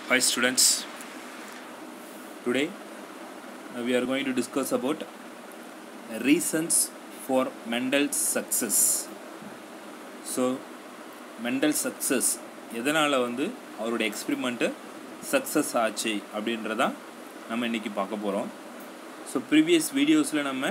Hi students, today we are going to discuss about reasons for Mendel's success. So Mendel's success எதனால் அவருடைய experiment success ஆச்சு அப்படின்றதான் நம்ம இன்றைக்கி பார்க்க போகிறோம். ஸோ ப்ரீவியஸ் வீடியோஸில் நம்ம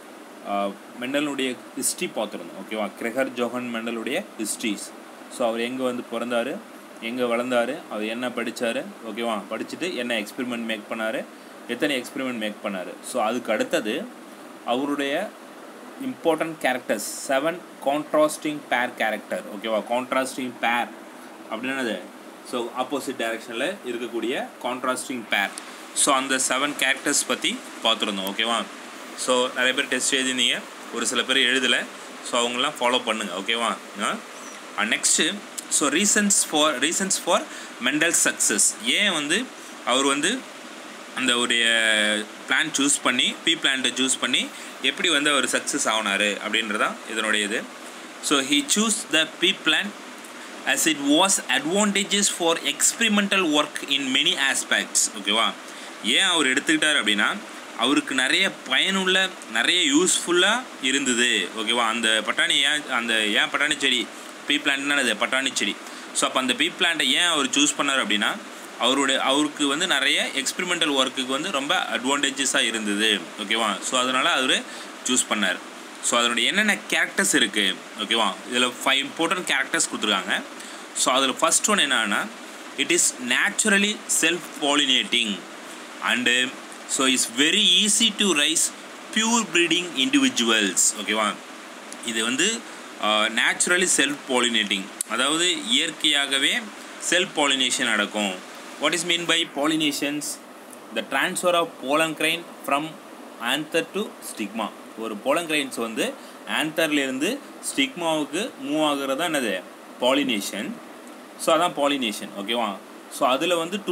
மெண்டலுடைய ஹிஸ்ட்ரி பார்த்துருந்தோம். ஓகேவா, கிரெகர் ஜோஹன் மெண்டலுடைய ஹிஸ்ட்ரிஸ். ஸோ அவர் எங்கே பிறந்தார், எங்கே வளர்ந்தார், அவர் என்ன படித்தார், ஓகேவா, படிச்சுட்டு என்ன எக்ஸ்பெரிமெண்ட் மேக் பண்ணார், எத்தனை எக்ஸ்பெரிமெண்ட் மேக் பண்ணார். ஸோ அதுக்கு அடுத்தது அவருடைய important characters 7 contrasting pair character. ஓகேவா, கான்ட்ராஸ்டிங் பேர் அப்படின்னது ஸோ ஆப்போசிட் டைரெக்ஷனில் இருக்கக்கூடிய கான்ட்ராஸ்டிங் பேர். ஸோ அந்த 7 கேரக்டர்ஸ் பற்றி பார்த்துருந்தோம். ஓகேவா, ஸோ நிறைய பேர் டெஸ்ட் எழுதினீங்க, ஒரு சில பேர் எழுதலை. ஸோ அவங்களாம் ஃபாலோ பண்ணுங்கள். ஓகேவா. Next so reasons for Mendel success. ஏன் அவர் அந்த உடைய பிளான் சூஸ் பண்ணி பிளான்ட்டை சூஸ் பண்ணி எப்படி அவர் சக்ஸஸ் ஆகினார் அப்படின்றதான் இதனுடைய இது. So he choose the plan as it was advantages for experimental work in many aspects. ஓகேவா, ஏன் அவர் எடுத்துக்கிட்டார் அப்படின்னா அவருக்கு நிறைய பயனுள்ள நிறைய யூஸ்ஃபுல்லாக இருந்தது. ஓகேவா, அந்த பட்டாணி ஏன் பட்டாணி செடி பிளான்ட்னா அது பட்டாணி செடி. ஸோ அப்போ அந்த பிளான்ட்டை ஏன் அவர் சூஸ் பண்ணார் அப்படின்னா அவருக்கு நிறைய எக்ஸ்பெரிமெண்டல் ஒர்க்குக்கு ரொம்ப அட்வான்டேஜஸாக இருந்தது. ஓகேவா, ஸோ அதனால் அவர் சூஸ் பண்ணார். ஸோ அதனுடைய என்னென்ன கேரக்டர்ஸ் இருக்குது. ஓகேவா, இதில் 5 இம்பார்ட்டன்ட் கேரக்டர்ஸ் கொடுத்துருக்காங்க. ஸோ அதில் ஃபஸ்ட் ஒன் என்னன்னா, it is naturally self pollinating and so it's very easy to raise pure breeding individuals. ஓகேவா, இது நேச்சுரலி செல்ஃப் பாலினேட்டிங், அதாவது இயற்கையாகவே செல்ஃப் பாலினேஷன் நடக்கும். What is mean by pollinations? The transfer of pollen grain from anther to stigma. ஒரு pollen grains ஆன்தர்லேருந்து ஸ்டிக்மாவுக்கு move ஆகுறது தான் என்னது பாலினேஷன். ஸோ அதான் பாலினேஷன். ஓகேவா, ஸோ அதில்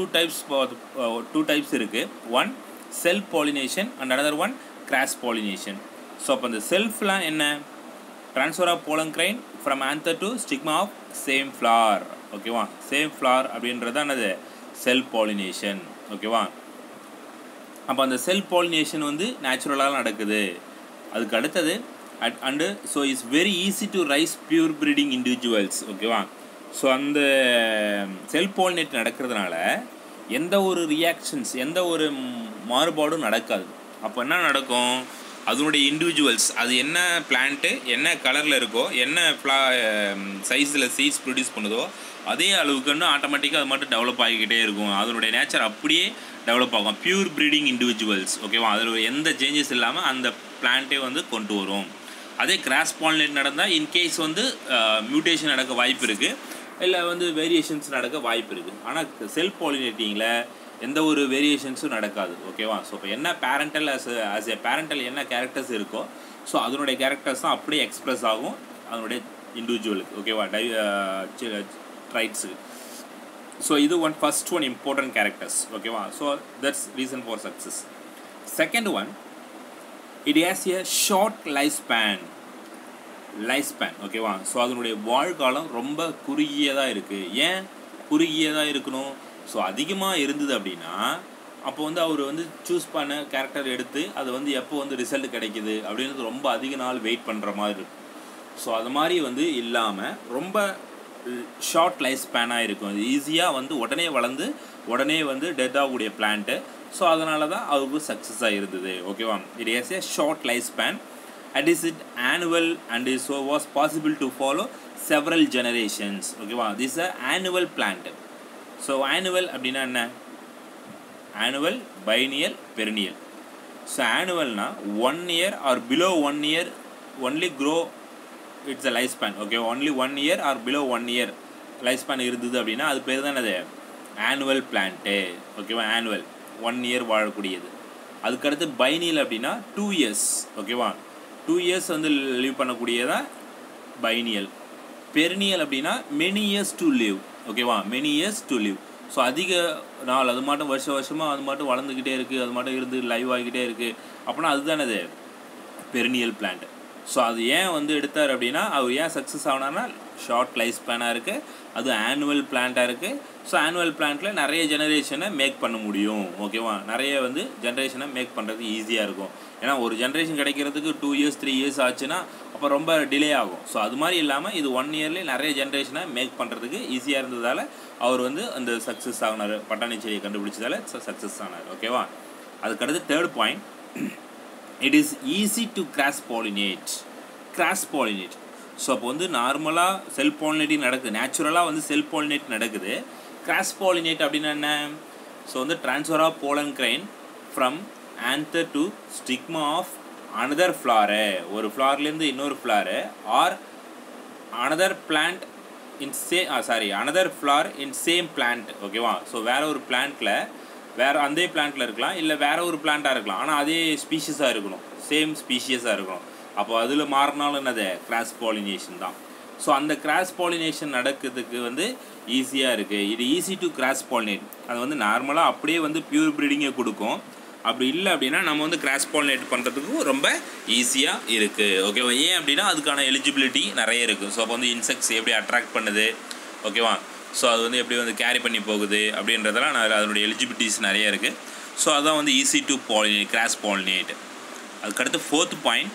2 டைப்ஸ் இருக்குது. One self pollination and another one cross pollination. So அப்போ அந்த செல்ஃப்லாம் என்ன? Transfer of pollen grain from anther to stigma of same flower. ஓகேவா, சேம் ஃப்ளார் அப்படின்றது தான் என்னது செல்ஃப் பாலினேஷன். ஓகேவா, அப்போ அந்த செல்ஃப் பாலினேஷன் நேச்சுரலாக நடக்குது. அதுக்கு அடுத்தது and so it's very easy to raise pure breeding individuals. ஓகேவா, ஸோ அந்த செல்ஃப் பாலினேட் நடக்கிறதுனால எந்த ஒரு ரியாக்ஷன்ஸ் எந்த ஒரு மாறுபாடும் நடக்காது. அப்போ என்ன நடக்கும்? அதனுடைய இண்டிவிஜுவல்ஸ் அது என்ன பிளான்ட்டு என்ன கலரில் இருக்கோ என்ன சைஸில் சீட்ஸ் ப்ரொடியூஸ் பண்ணுதோ அதே அளவுக்கு ஆட்டோமேட்டிக்காக அது மட்டும் டெவலப் ஆகிக்கிட்டே இருக்கும். அதனுடைய நேச்சர் அப்படியே டெவலப் ஆகும். Pure breeding individuals. ஓகேவா, அதில் எந்த சேஞ்சஸ் இல்லாமல் அந்த பிளான்ட்டே கொண்டு வரும். அதே கிராஸ் பாலினேட் நடந்தால் இன்கேஸ் மியூட்டேஷன் நடக்க வாய்ப்பு இருக்குது, இல்லை வேரியேஷன்ஸ் நடக்க வாய்ப்பு இருக்குது. ஆனால் செல்ஃப் பாலினேட்டிங்கில் எந்த ஒரு வேரியேஷன்ஸும் நடக்காது. ஓகேவா, ஸோ இப்போ என்ன பேரண்டல் ஆஸ் எ பேரண்டல் என்ன கேரக்டர்ஸ் இருக்கோ ஸோ அதனுடைய கேரக்டர்ஸ் தான் அப்படியே எக்ஸ்ப்ரெஸ் ஆகும் அதனுடைய இண்டிவிஜுவலுக்கு. ஓகேவா, ட்ரைட்ஸுக்கு. ஸோ இது ஃபர்ஸ்ட் ஒன் இம்பார்ட்டன்ட் கேரக்டர்ஸ். ஓகேவா, so that's reason for success. Second one, it has a short life span. ஓகேவா, ஸோ அதனுடைய வாழ்காலம் ரொம்ப குறுகியதாக இருக்குது. ஏன் குறுகியதாக இருக்கணும்? ஸோ அதிகமாக இருந்தது அப்படின்னா அப்போ அவர் சூஸ் பண்ண கேரக்டர் எடுத்து அது எப்போ ரிசல்ட் கிடைக்கிது அப்படின்றது ரொம்ப அதிக நாள் வெயிட் பண்ணுற மாதிரி இருக்கும். ஸோ அது மாதிரி இல்லாமல் ரொம்ப ஷார்ட் லைஃப் ஸ்பேனாக இருக்கும். இது ஈஸியாக உடனே வளர்ந்து உடனே டெத் ஆகக்கூடிய பிளான்ட்டு. ஸோ அதனால தான் அவருக்கு சக்ஸஸாக இருந்தது. ஓகேவா, it has a short life span and is it annual and so was possible to follow several generations. ஓகேவா, this is a annual plant. So annual அப்படின்னா என்ன? Annual, biennial, perennial. ஸோ ஆனுவல்னா 1 year or below 1 year only grow it's a life span. Okay, only 1 year or below 1 year life span இருந்தது அப்படின்னா அது பேர் தான் அது ஆனுவல் பிளான்ட்டு. ஓகேவா, ஆனுவல் 1 year வாழக்கூடியது. அதுக்கடுத்து பைனியல் அப்படின்னா 2 years. ஓகேவா, 2 years லிவ் பண்ணக்கூடியதான் பைனியல். பெரினியல் அப்படின்னா மெனி இயர்ஸ் டு லிவ். ஓகேவா, many years to live. So அதிக நாள் அது மட்டும் வருஷமாக அது மட்டும் வளர்ந்துக்கிட்டே இருக்குது, அது மட்டும் இருந்து லைவ் ஆகிக்கிட்டே இருக்குது அப்படின்னா அதுதானே அது பெரினியல் பிளான்ட். ஸோ அது ஏன் எடுத்தார் அப்படின்னா அவர் ஏன் சக்ஸஸ் ஆனார்னா ஷார்ட் லைஃப் ஸ்பேனாக இருக்குது, அது ஆனுவல் பிளான்ட்டாக இருக்குது. ஸோ ஆனுவல் பிளான்ட்டில் நிறைய ஜெனரேஷனை மேக் பண்ண முடியும். ஓகேவா, நிறைய வந்து ஜென்ரேஷனை மேக் பண்ணுறதுக்கு ஈஸியாக இருக்கும். ஏன்னா ஒரு ஜென்ரேஷன் கிடைக்கிறதுக்கு 2 years 3 years ஆச்சுன்னா அப்போ ரொம்ப டிலே ஆகும். ஸோ அது மாதிரி இல்லாமல் இது 1 yearலேயே நிறைய ஜென்ரேஷனை மேக் பண்ணுறதுக்கு ஈஸியாக இருந்ததால் அவர் வந்து அந்த சக்ஸஸ் ஆகினார். பட்டாணி செடியை கண்டுபிடிச்சதால சக்ஸஸ் ஆனார். ஓகேவா, அதுக்கடுத்து third point, it is easy to cross pollinate. So அப்போ வந்து நார்மலாக செல்ஃப் பாலினேட்டிங் நடக்குது, நேச்சுரலாக வந்து செல்ஃப் பாலினேட் நடக்குது. கிராஸ் பாலினேட் அப்படின்னா என்ன? ஸோ வந்து transfer of pollen grain from anther to stigma of another flower, ஒரு ஃப்ளார்லேருந்து இன்னொரு flower, or another plant another flower in same plant. ஓகேவா, ஸோ வேறு ஒரு பிளான்ட்டில் வேறு அதே பிளான்ட்டில் இருக்கலாம், இல்லை வேறு ஒரு பிளான்ட்டாக இருக்கலாம், ஆனால் அதே ஸ்பீஷியஸாக இருக்கணும், சேம் ஸ்பீஷியஸாக இருக்கணும். அப்போ அதில் மாறினாலும் என்னது? கிராஸ் பாலினேஷன் தான். ஸோ அந்த கிராஸ் பாலினேஷன் நடக்கிறதுக்கு வந்து ஈஸியாக இருக்குது. இது ஈஸி டு கிராஸ் பாலினேட். அது வந்து நார்மலாக அப்படியே வந்து பியூர் ப்ரீடிங்கை கொடுக்கும். அப்படி இல்லை அப்படின்னா நம்ம வந்து கிராஸ் பாலினேட் பண்ணுறதுக்கும் ரொம்ப ஈஸியாக இருக்குது. ஓகேவா, ஏன் அப்படின்னா அதுக்கான எலிஜிபிலிட்டி நிறைய இருக்குது. ஸோ அப்போ வந்து இன்செக்ட்ஸ் எப்படி அட்ராக்ட் பண்ணுது, ஓகேவா, ஸோ அது வந்து எப்படி வந்து கேரி பண்ணி போகுது அப்படின்றதெல்லாம் அதனுடைய எலிஜிபிலிட்டிஸ் நிறைய இருக்குது. ஸோ அதுதான் வந்து easy to pollinate, cross pollinate. அதுக்கடுத்து fourth point,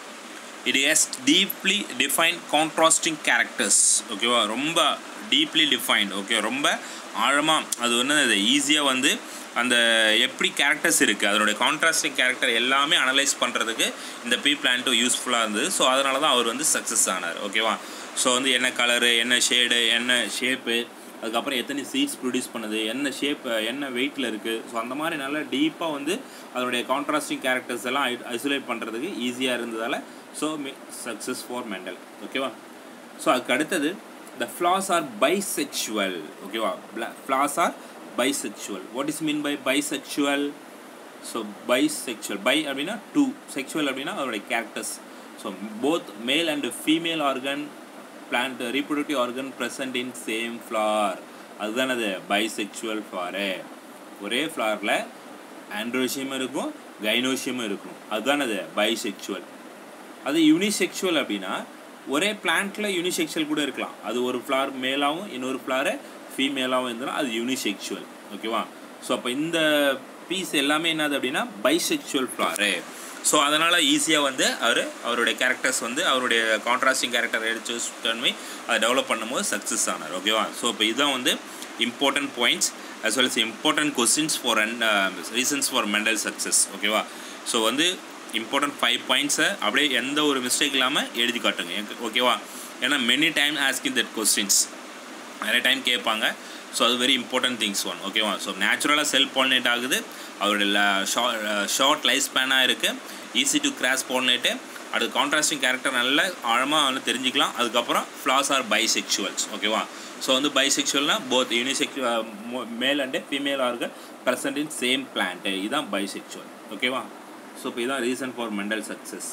it has deeply defined contrasting characters. ஓகேவா, ரொம்ப டீப்லி டிஃபைன்ட். ஓகே, ரொம்ப ஆழமாக அது வந்து அது ஈஸியாக வந்து அந்த எப்படி கேரக்டர்ஸ் இருக்குது அதனுடைய கான்ட்ராஸ்டிங் கேரக்டர் எல்லாமே அனலைஸ் பண்ணுறதுக்கு இந்த பீ பிளான்ட்டு யூஸ்ஃபுல்லாக இருந்தது. ஸோ அதனால தான் அவர் வந்து சக்ஸஸ் ஆனார். ஓகேவா, ஸோ வந்து என்ன கலரு, என்ன ஷேடு, என்ன ஷேப்பு, அதுக்கப்புறம் எத்தனை சீட்ஸ் ப்ரொடியூஸ் பண்ணுது, என்ன ஷேப், என்ன வெயிட்டில் இருக்குது. ஸோ அந்த மாதிரி நல்லா டீப்பாக வந்து அதனுடைய கான்ட்ராஸ்டிங் கேரக்டர்ஸ் எல்லாம் ஐசோலேட் பண்ணுறதுக்கு ஈஸியாக இருந்ததால் ஸோ சக்ஸஸ் ஃபார் மெண்டல். ஓகேவா, ஸோ அதுக்கு அடுத்தது த ஃப்ளாஸ் ஆர் பைசெக்சுவல். ஓகேவா, flowers are bisexual. What is mean by bisexual? So bisexual, bi அப்படின்னா டூ, செக்சுவல் அப்படின்னா அதனுடைய கேரக்டர்ஸ். So both male and female organ, plant reproductive organ present in same flower. அதுதான் அது bisexual flare. ஒரே ஃப்ளாரில் ஆண்ட்ரோஷியமும் இருக்கும், கைனோஷியமும் இருக்கும். அதுதான் அது பைசெக்சுவல். அது யூனிசெக்சுவல் அப்படின்னா ஒரே பிளான்ட்டில் யூனிசெக்சுவல் கூட இருக்கலாம். அது ஒரு ஃப்ளார் மேலாகவும் இன்னொரு ஃப்ளாரு ஃபீமேலாகவும் இருந்தாலும் அது யூனிசெக்சுவல். ஓகேவா, ஸோ அப்போ இந்த பீஸ் எல்லாமே என்னது அப்படின்னா பைசெக்சுவல் ஃப்ளாரு. ஸோ அதனால் ஈஸியாக வந்து அவருடைய கேரக்டர்ஸ் வந்து அவருடைய கான்ட்ராஸ்டிங் கேரக்டர் எடுத்து பண்ணி அதை டெவலப் பண்ணும்போது சக்ஸஸ் ஆனார். ஓகேவா, ஸோ இப்போ இதுதான் வந்து important points as well as important questions for reasons for Mendel success. ஓகேவா, ஸோ வந்து இம்பார்ட்டன்ட் 5 பாயிண்ட்ஸை அப்படியே எந்த ஒரு மிஸ்டேக் இல்லாமல் எழுதி காட்டுங்க. ஓகேவா, ஏன்னா many time asking that questions நிறைய டைம் கேட்பாங்க. ஸோ அது வெரி இம்பார்ட்டன்ட் திங்ஸ் ஒன். ஓகேவா, ஸோ நேச்சுரலாக செல்ஃப் பாலினேட் ஆகுது, அவருடைய ஷார்ட் லைஃப் ஸ்பேனாக இருக்குது, ஈஸி டு கிராஸ் பாலினேட்டு, அடுத்து கான்ட்ராஸ்டிங் கேரக்டர் நல்ல ஆழமாக வந்து தெரிஞ்சிக்கலாம். அதுக்கப்புறம் ஃப்ளாஸ் ஆர் பைசெக்சுவல்ஸ். ஓகேவா, ஸோ வந்து பைசெக்சுவல்னால் both unisexual male and female organ present in same plant, இதுதான் பைசெக்சுவல். ஓகேவா, ஸோ இப்போ இதுதான் reason for Mendel success.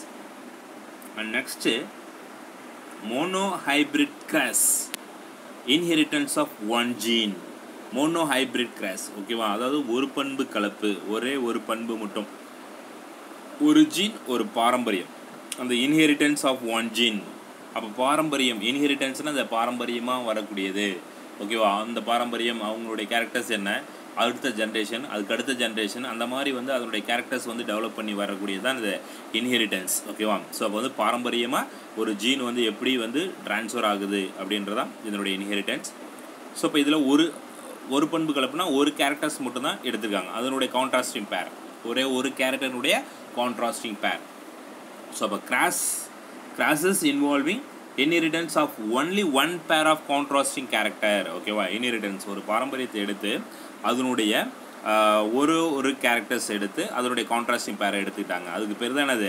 And next monohybrid cross, inheritance of one gene. Monohybrid cross. ஓகேவா, அதாவது ஒரு பண்பு கலப்பு, ஒரே ஒரு பண்பு மட்டும், ஒரு ஜீன் ஒரு பாரம்பரியம், அந்த இன்ஹெரிட்டன்ஸ் ஆஃப் ஒன் ஜீன். அப்போ பாரம்பரியம், இன்ஹெரிட்டன்ஸ்னால் அந்த பாரம்பரியமாக வரக்கூடியது. ஓகேவா, அந்த பாரம்பரியம் அவங்களுடைய கேரக்டர்ஸ் என்ன, அடுத்த ஜென்ரேஷன், அதுக்கு அடுத்த ஜென்ரேஷன், அந்த மாதிரி வந்து அதனுடைய கேரக்டர்ஸ் வந்து டெவலப் பண்ணி வரக்கூடியது தான் இந்த இன்ஹெரிட்டன்ஸ். ஓகேவா, ஸோ அப்போ வந்து பாரம்பரியமாக ஒரு ஜீன் வந்து எப்படி வந்து ட்ரான்ஸ்ஃபர் ஆகுது அப்படின்றதான் இதனுடைய இன்ஹெரிட்டன்ஸ். ஸோ இப்போ இதில் ஒரு பண்பு கலப்புனா ஒரு கேரக்டர்ஸ் மட்டும்தான் எடுத்துருக்காங்க, அதனுடைய கான்ட்ராஸ்டிங் பேர், ஒரே ஒரு கேரக்டருடைய கான்ட்ராஸ்டிங் பேர். ஸோ அப்போ crosses involving inheritance of only one pair of contrasting character. ஓகேவா, இன்ஹெரிட்டன்ஸ் ஒரு பாரம்பரியத்தை எடுத்து அதனுடைய ஒரு கேரக்டர்ஸ் எடுத்து அதனுடைய கான்ட்ராஸ்டிங் பேரை எடுத்துக்கிட்டாங்க. அதுக்கு பேர் தான் என்னது?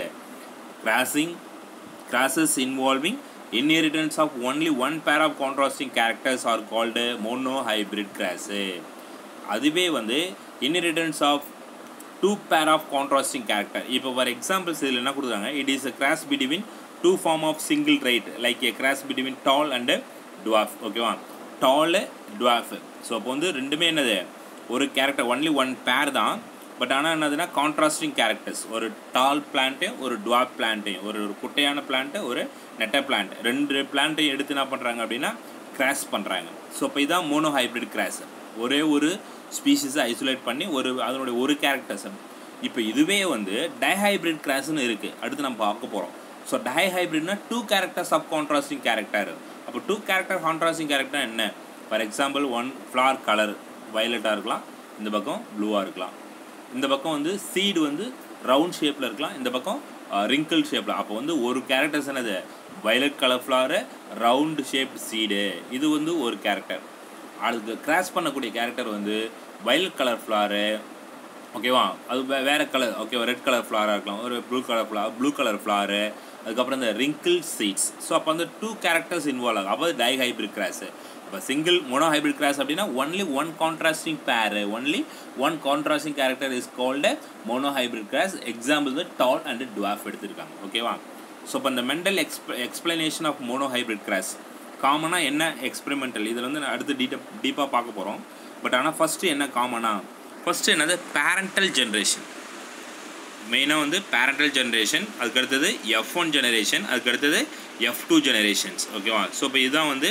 Crosses involving inheritance of only one pair of contrasting characters are called monohybrid cross. அதுவே வந்து inheritance of 2 pair of contrasting character. இப்போ ஃபார் எக்ஸாம்பிள்ஸ் இதில் என்ன கொடுக்குறாங்க? It is a cross between 2 form of single trait like a cross between tall and dwarf. ஓகேவா, டால் dwarf. So அப்போ வந்து ரெண்டுமே என்னது? ஒரு கேரக்டர், ஒன்லி ஒன் பேர் தான், பட் ஆனால் என்னதுன்னா கான்ட்ராஸ்டிங் கேரக்டர்ஸ், ஒரு டால் பிளான்ட்டையும் ஒரு டுவார்ஃப் பிளான்ட்டையும், ஒரு குட்டையான பிளான்ட்டு ஒரு நெட்டை பிளான்ட், ரெண்டு பிளான்ட்டையும் எடுத்து என்ன பண்ணுறாங்க அப்படின்னா கிராஸ் பண்ணுறாங்க. ஸோ இப்போ இதுதான் மோனோ ஹைப்ரிட் கிராஸ். ஒரே ஒரு ஸ்பீஷிஸை ஐசோலேட் பண்ணி அதனுடைய ஒரு கேரக்டர்ஸ். இப்போ இதுவே வந்து டைஹைப்ரிட் கிராஸ்ன்னு இருக்குது, அடுத்து நம்ம பார்க்க போகிறோம். ஸோ டைஹைப்ரிட்னா 2 கேரக்டர்ஸ் ஆஃப் கான்ட்ராஸ்டிங் கேரக்டர். அப்போ 2 கேரக்டர் கான்ட்ராஸ்டிங் கேரக்டர் என்ன? For example one flower colour வயலட்டாக இருக்கலாம், இந்த பக்கம் ப்ளூவாக இருக்கலாம், இந்த பக்கம் வந்து சீடு வந்து ரவுண்ட் ஷேப்பில் இருக்கலாம், இந்த பக்கம் ரிங்கிள் ஷேப்பில். அப்போ வந்து ஒரு கேரக்டர்ஸ் என்னது? Violet colour flower, round shaped seed, இது வந்து ஒரு கேரக்டர். அதுக்கு கிராஸ் பண்ணக்கூடிய கேரக்டர் வந்து வயலட் கலர் ஃப்ளவரு, ஓகேவா, அது வேறு கலர், ஓகேவா, ரெட் கலர் ஃப்ளவராக இருக்கலாம், ஒரு ப்ளூ கலர் ஃப்ளவரு, அதுக்கப்புறம் இந்த ரிங்கிள் சீட்ஸ். ஸோ அப்போ வந்து 2 கேரக்டர்ஸ் இன்வால்வ் ஆகும். அப்போ டைஹைப்ரிட் கிராஸு. இப்போ சிங்கிள் மோனோ ஹைப்ரிட் கிராஸ் அப்படின்னா only one contrasting pair, only one contrasting character is called mono hybrid cross. Example வந்து டால் அண்ட் டுவார்ஃப் எடுத்திருக்காங்க, ஓகேவா. ஸோ இப்போ இந்த Mendel explanation of mono hybrid cross காமனாக என்ன எக்ஸ்பெரிமெண்டல், இதில் வந்து அடுத்து டீப்பாக பார்க்க போகிறோம். பட் ஆனால் ஃபஸ்ட்டு என்ன காமனாக, ஃபஸ்ட்டு என்னது பேரண்டல் ஜென்ரேஷன். மெயினாக வந்து பேரண்டல் ஜென்ரேஷன், அதுக்கடுத்தது F1 ஜெனரேஷன், அதுக்கடுத்தது F2 ஜெனரேஷன்ஸ், ஓகேவா. ஸோ இப்போ இதுதான் வந்து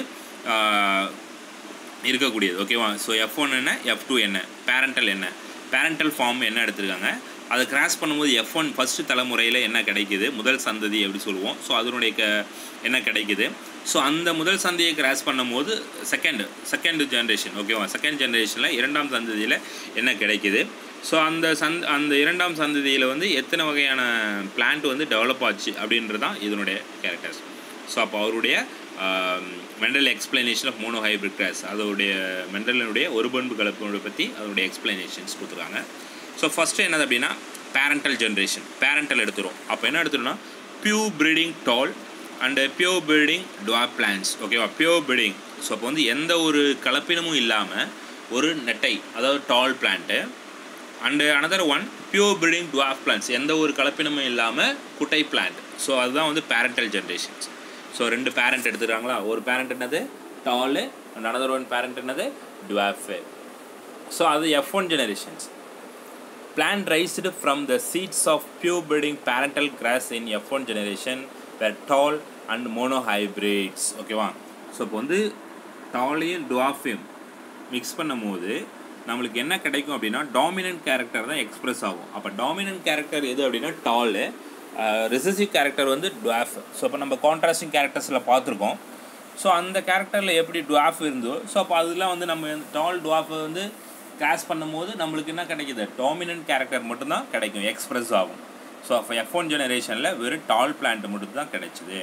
இருக்கக்கூடியது, ஓகேவா. ஸோ F1 என்ன, F2 என்ன, பேரண்டல் என்ன, பேரண்டல் ஃபார்ம் என்ன எடுத்திருக்காங்க. அதை கிராஸ் பண்ணும்போது F1 ஃபஸ்ட்டு தலைமுறையில் என்ன கிடைக்குது, முதல் சந்ததி எப்படி சொல்லுவோம். ஸோ அதனுடைய என்ன கிடைக்குது. ஸோ அந்த முதல் சந்தையை கிராஸ் பண்ணும்போது செகண்ட் ஜென்ரேஷன், ஓகேவா, செகண்ட் ஜென்ரேஷனில் இரண்டாம் சந்ததியில் என்ன கிடைக்குது. ஸோ அந்த இரண்டாம் சந்ததியில் வந்து எத்தனை வகையான பிளான்ட் வந்து டெவலப் ஆச்சு அப்படின்றது தான் இதனுடைய கேரக்டர்ஸ். ஸோ அப்போ அவருடைய Mendel explanation of mono hybrid cross, அதோடைய மெண்டலினுடைய ஒரு பண்பு கலப்பு பற்றி அதனுடைய எக்ஸ்பிளனேஷன்ஸ் கொடுத்துருக்காங்க. ஸோ ஃபஸ்ட்டு என்னது அப்படின்னா பேரண்டல் ஜென்ரேஷன். பேரண்டல் எடுத்துரும். அப்போ என்ன எடுத்துருன்னா pure breeding tall and pure breeding dwarf plants, ஓகேவா. பியூர் ப்ரீடிங், ஸோ அப்போ வந்து எந்த ஒரு கலப்பினமும் இல்லாமல் ஒரு நெட்டை, அதாவது tall plant, and another one pure breeding dwarf plants, எந்த ஒரு கலப்பினமும் இல்லாமல் குட்டை பிளான்ட். ஸோ அதுதான் வந்து பேரண்டல் ஜென்ரேஷன்ஸ். ஸோ 2 பேரண்ட் எடுத்துக்கிறாங்களா, ஒரு பேரண்ட் என்னது tall and another one parent என்னது டுவார்ஃபு. ஸோ அது F1 generations. Plant raised from the seeds of pure breeding parental grass in F1 generation were tall and monohybrids, ஓகேவா. So இப்போ வந்து டாலையும் டுவார்ஃபையும் mix பண்ணும் போது நம்மளுக்கு என்ன கிடைக்கும் அப்படின்னா டாமினன்ட் கேரக்டர் தான் எக்ஸ்பிரஸ் ஆகும். அப்போ டாமினன்ட் கேரக்டர் எது அப்படின்னா டாலு, ரிசசிவ் கேரக்டர் வந்து டுவார்ஃப். ஸோ இப்போ நம்ம கான்ட்ராஸ்டிங் கேரக்டர்ஸில் பார்த்துருக்கோம். ஸோ அந்த கேரக்டரில் எப்படி டுவார்ஃப் இருந்தோ, ஸோ அப்போ அதெல்லாம் வந்து நம்ம டால் டுவார்ஃபை வந்து கிராஸ் பண்ணும்போது நம்மளுக்கு என்ன கிடைக்கிது, டாமினன்ட் கேரக்டர் மட்டும்தான் கிடைக்கும், எக்ஸ்பிரஸ் ஆகும். ஸோ அப்போ F1 ஜெனரேஷனில் வெறும் டால் பிளான்ட் மட்டும் தான் கிடைச்சிது.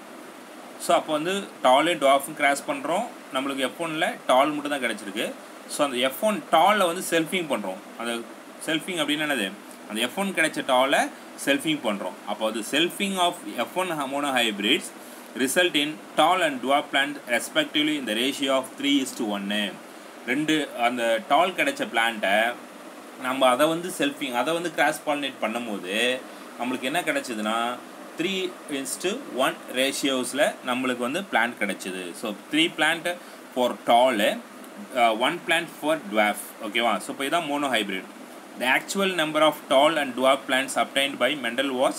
ஸோ அப்போ வந்து டாலையும் டுவார்ஃபும் கிராஸ் பண்ணுறோம், நம்மளுக்கு F1ல் டால் மட்டும் தான் கிடச்சிருக்கு. ஸோ அந்த F1 டாலில் வந்து செல்ஃபிங் பண்ணுறோம். அந்த செல்ஃபிங் அப்படின்னு என்னது, அந்த F1 கிடைச்ச டாலை செல்ஃபிங் பண்ணுறோம். அப்போ அது selfing of F1 mono hybrids result in tall and dwarf plant respectively இந்த ரேஷியோ ஆஃப் 3:1. அந்த டால் கிடைச்ச பிளான்ட்டை நம்ம அதை வந்து அதை வந்து கிராஸ் பாலினேட் பண்ணும்போது நம்மளுக்கு என்ன கிடைச்சிதுன்னா 3:1 ரேஷியோஸில் நம்மளுக்கு வந்து பிளான்ட் கிடைச்சிது. So 3 plant for tall, 1 plant for dwarf, ஓகேவா. ஸோ இப்போ இதுதான் mono hybrid. The actual number of tall and dwarf plants obtained by Mendel was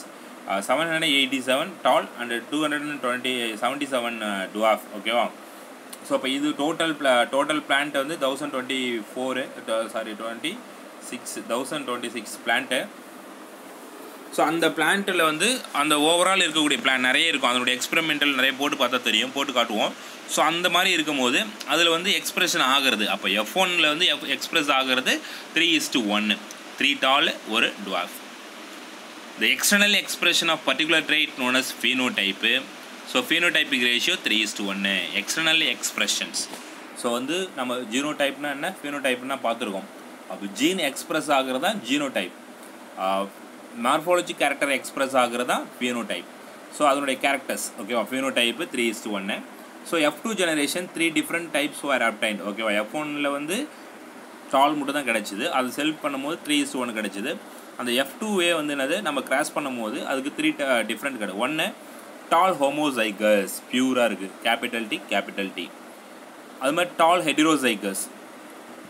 787 tall and 277 dwarf, ஓகேவா. ஸோ இப்போ இது டோட்டல் பிளான்ட் வந்து 1026 பிளான்ட்டு. ஸோ அந்த பிளான்ட்டில் வந்து அந்த ஓவரால் இருக்கக்கூடிய பிளான் நிறைய இருக்கும், அதனுடைய எக்ஸ்பெரிமெண்டல் நிறைய போட்டு பார்த்தா தெரியும், போட்டு காட்டுவோம். ஸோ அந்த மாதிரி இருக்கும்போது அதில் வந்து எக்ஸ்பிரஷன் ஆகிறது. அப்போ F1ல் வந்து எக்ஸ்பிரஸ் ஆகிறது 3:1, 3 டால் ஒரு dwarf. The external expression of particular trait known as phenotype. So phenotypic ratio 3:1 external expressions. So வந்து நம்ம ஜீனோடைப்னா என்ன, ஃபீனோடைப்னா பார்த்துருக்கோம். அப்போ ஜீன் எக்ஸ்பிரஸ் ஆகிறது தான் ஜீனோடைப், மார்ஃபாலஜி கேரக்டர் எக்ஸ்பிரஸ் ஆகிறது தான் ஃபீனோடைப். ஸோ அதனுடைய கேரக்டர்ஸ், ஓகேவா. Phenotype 3:1. So F2 generation 3 different types were obtained, ஓகேவா. F1ல் வந்து டால் மட்டும் தான் கிடச்சிது, அது செல்ஃப் பண்ணும்போது 3:1 கிடச்சிது. அந்த F2வே வந்து என்னது நம்ம கிராஸ் பண்ணும்போது அதுக்கு 3 டிஃப்ரெண்ட் கிடையாது. 1 டால் ஹோமோசைகஸ், பியூராக இருக்குது, கேபிட்டல் T. அது மாதிரி டால் ஹெடிரோசைகஸ்,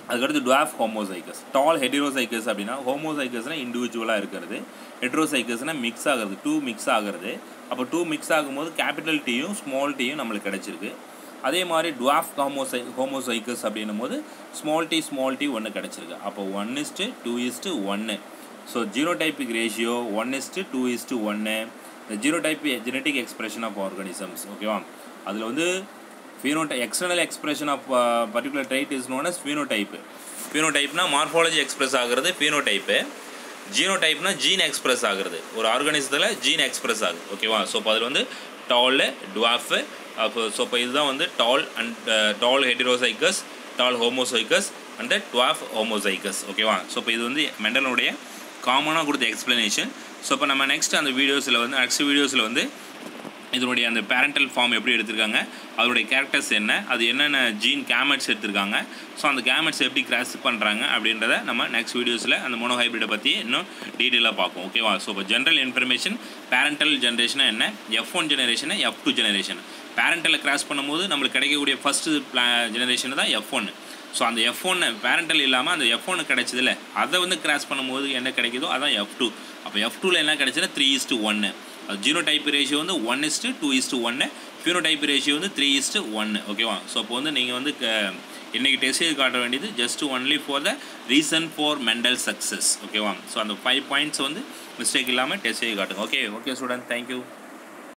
அதுக்கடுத்து டுவாஃப் ஹோமோசைகஸ். டால் ஹெட்டிரோசைகஸ் அப்படின்னா ஹோமோசைகஸ்னால் இண்டிவிஜுவலாக இருக்கிறது, ஹெட்ரோசைகஸ்னால் மிக்ஸ் ஆகிறது, 2 மிக்ஸ் ஆகிறது. அப்போ 2 மிக்ஸ் ஆகும்போது கேபிட்டல் டீயும் ஸ்மால் டீயும் நம்மளுக்கு கிடச்சிருக்கு. அதே மாதிரி டுவாஃப் ஹோமோசைகஸ் அப்படின்னும் போது ஸ்மால் டி 1 கிடச்சிருக்கு. அப்போ 1:2:1. ஸோ ஜீனோடைபிக் ரேஷியோ 1:2:1. இந்த genotype genetic expression of organisms. ஓகேவா? அதில் வந்து external expression of particular trait is known as phenotype. Phenotype morphology express ஆகிறது phenotype. ஜீனோடைப்னா ஜீன் எக்ஸ்பிரஸ் ஆகிறது, ஒரு ஆர்கானிசத்தில் ஜீன் எக்ஸ்பிரஸ் ஆகுது. ஓகேவா? ஸோ இப்போ அதில் வந்து டால், டுவாஃப். ஸோ இப்போ இதுதான் வந்து tall heterozygous, tall homozygous and dwarf homozygous. ஓகேவா? ஸோ இப்போ இது வந்து மெண்டலனுடைய காமனாக கொடுத்த எக்ஸ்ப்ளனேஷன். ஸோ இப்போ நம்ம நெக்ஸ்ட் வீடியோஸில் வந்து இதனுடைய அந்த பேரண்டல் ஃபார்ம் எப்படி எடுத்திருக்காங்க, அதனுடைய கேரக்டர்ஸ் என்ன, அது என்னென்ன ஜீன் கேமெட்ஸ் எடுத்திருக்காங்க, ஸோ அந்த கேமெட்ஸ் எப்படி கிராஸ் பண்ணுறாங்க அப்படின்றத நம்ம நெக்ஸ்ட் வீடியோஸில் அந்த மோனோஹைப்ரிடை பற்றி இன்னும் டீட்டெயிலாக பார்ப்போம். ஓகேவா? ஸோ இப்போ ஜென்ரல் இன்ஃபர்மேஷன், பேரண்டல் ஜென்ரேஷனாக என்ன, F1 generation, F2 generation. பேரண்டலை cross பண்ணும்போது நம்மளுக்கு கிடைக்கக்கூடிய ஃபஸ்ட்டு ஜெனரேஷன் தான் F1. ஸோ அந்த F1 பேரண்டல் இல்லாமல் அந்த F1 கிடைச்சதில்ல, அதை வந்து கிராஸ் பண்ணும்போது என்ன கிடைக்குதோ அதான் F2. அப்போ F2ல் என்ன கிடைச்சதுன்னா 3:1. ஜீனோடைப் ரேஷியோ வந்து 1:2:1, ஃபினோடைப் ரேஷியோ வந்து 3:1. ஓகேவா? ஸோ அப்போ வந்து நீங்கள் வந்து இன்றைக்கி டெஸ்ட் எழுதி காட்ட வேண்டியது just only for the reason for Mendel success. ஓகேவா? ஸோ அந்த 5 பாயிண்ட்ஸ் வந்து மிஸ்டேக் இல்லாமல் டெஸ்ட் எழுதி காட்டுங்க. Okay student, thank you.